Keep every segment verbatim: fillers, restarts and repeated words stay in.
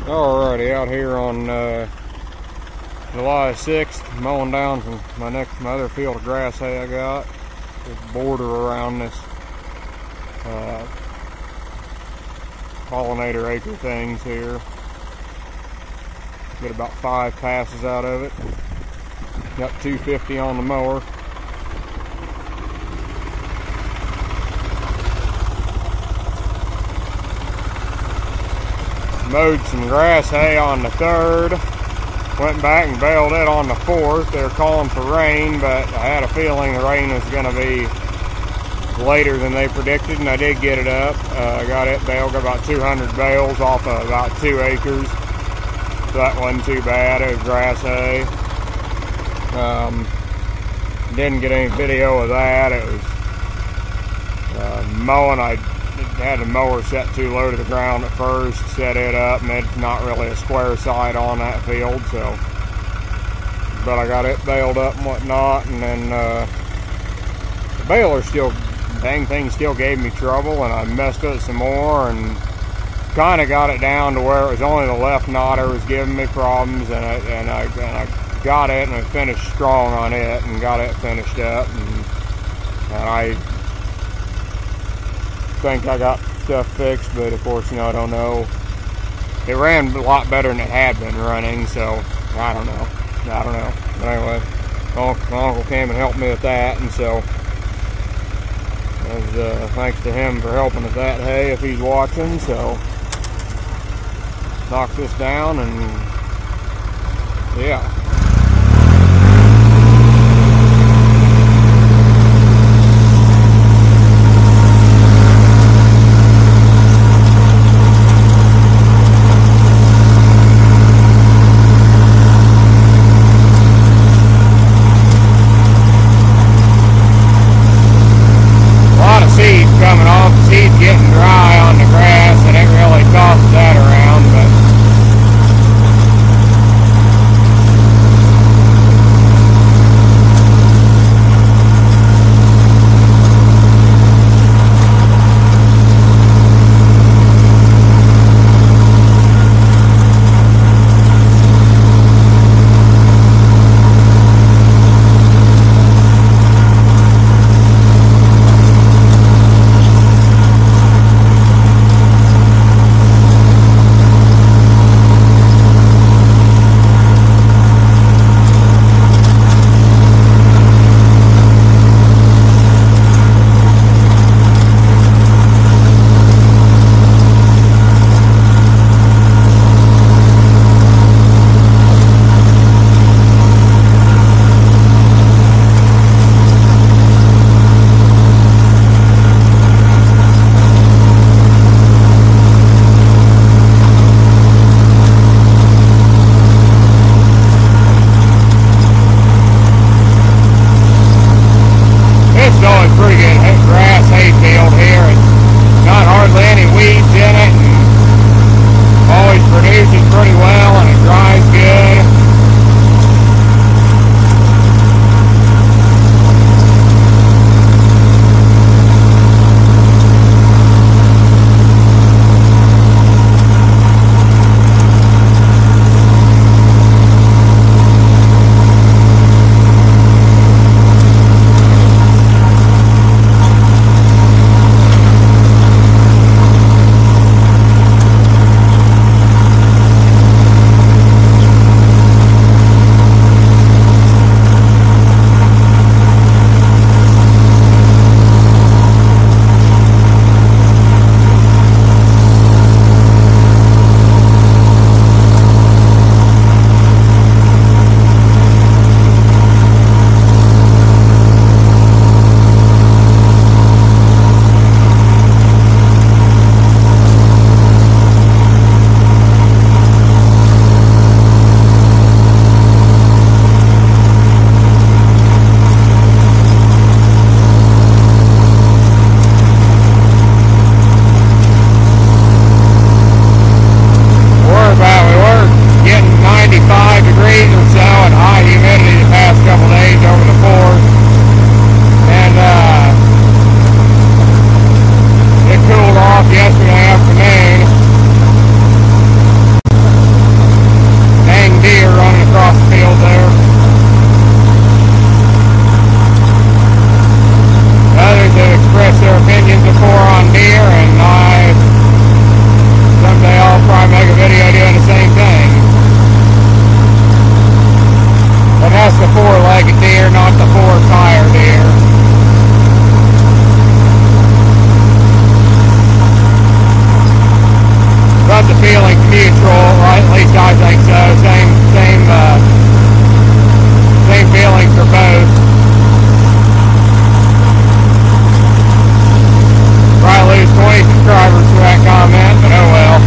Alrighty, out here on uh, July sixth, mowing down from my next, my other field of grass hay I got. This border around this uh, pollinator acre things here. Get about five passes out of it. Got two fifty on the mower. Mowed some grass hay on the third. Went back and baled it on the fourth. They were calling for rain, but I had a feeling the rain was going to be later than they predicted, and I did get it up. I uh, got it baled, got about two hundred bales off of about two acres. So that wasn't too bad. It was grass hay. Um, didn't get any video of that. It was uh, mowing. I had the mower set too low to the ground at first, set it up, and it's not really a square side on that field, so, but I got it baled up and whatnot, and then uh, the baler still, dang thing still gave me trouble, and I messed with it some more, and kind of got it down to where it was only the left knotter was giving me problems, and I, and I, and I got it, and I finished strong on it, and got it finished up, and, and I think I got stuff fixed, but of course, you know, I don't know. It ran a lot better than it had been running, so I don't know. I don't know. But anyway, my uncle came and helped me with that, and so was, uh, thanks to him for helping with that hay if he's watching. So knock this down, and yeah. mutual, right? At least I think so. Same, same, uh, same feeling for both. Probably lose twenty subscribers for that comment, but oh well.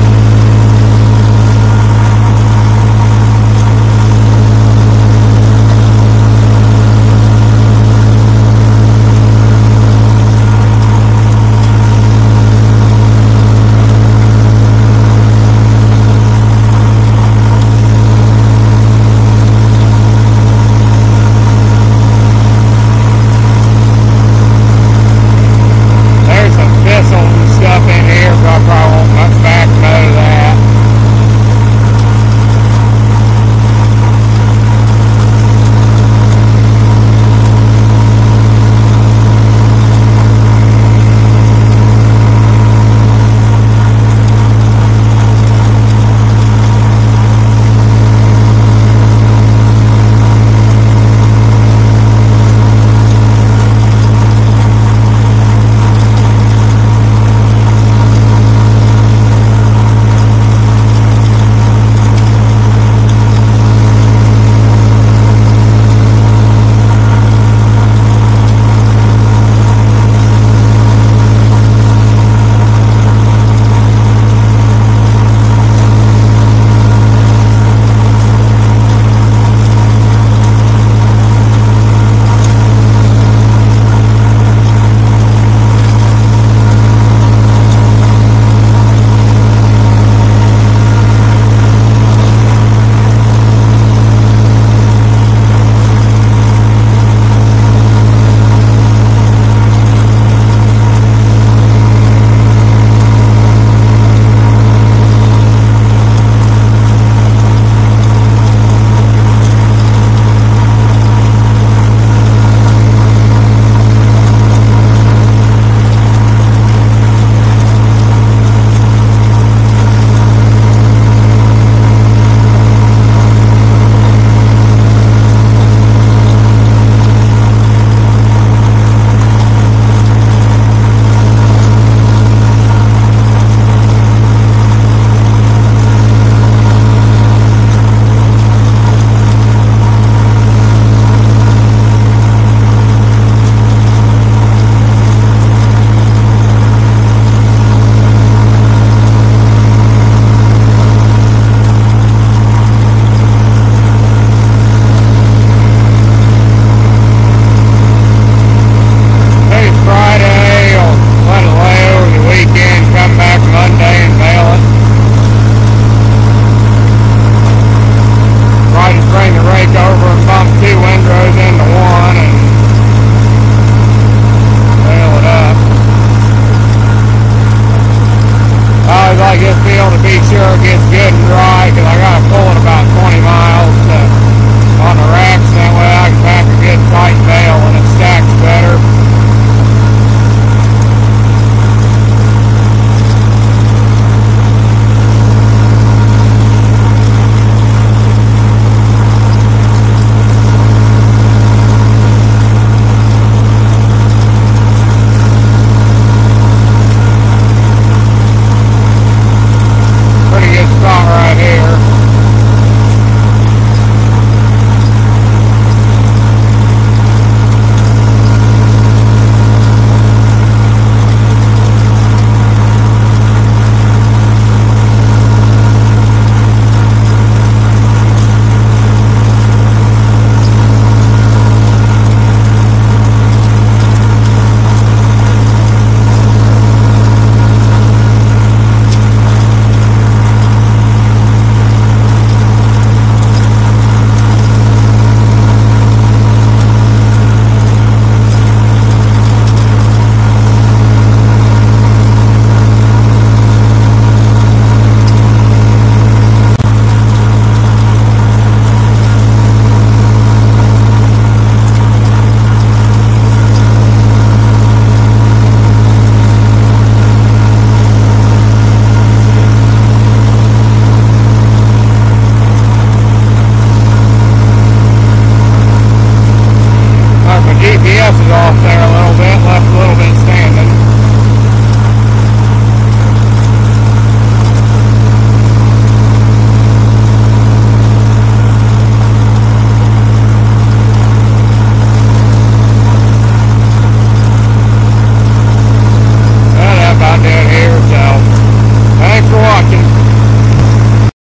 G P S is off there